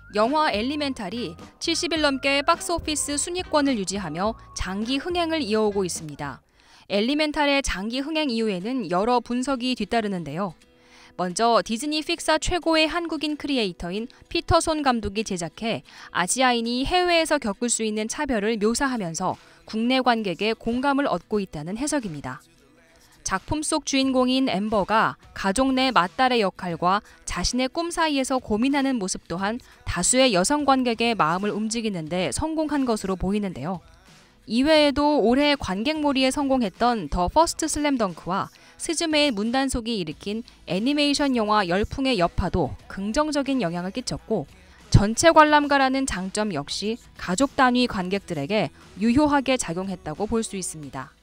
영화 엘리멘탈이 70일 넘게 박스오피스 순위권을 유지하며 장기 흥행을 이어오고 있습니다. 엘리멘탈의 장기 흥행 이유에는 여러 분석이 뒤따르는데요. 먼저 디즈니 픽사 최고의 한국인 크리에이터인 피터손 감독이 제작해 아시아인이 해외에서 겪을 수 있는 차별을 묘사하면서 국내 관객의 공감을 얻고 있다는 해석입니다. 작품 속 주인공인 엠버가 가족 내 맏딸의 역할과 자신의 꿈 사이에서 고민하는 모습 또한 다수의 여성 관객의 마음을 움직이는 데 성공한 것으로 보이는데요. 이외에도 올해 관객몰이에 성공했던 더 퍼스트 슬램덩크와 스즈메의 문단속이 일으킨 애니메이션 영화 열풍의 여파도 긍정적인 영향을 끼쳤고 전체 관람가라는 장점 역시 가족 단위 관객들에게 유효하게 작용했다고 볼 수 있습니다.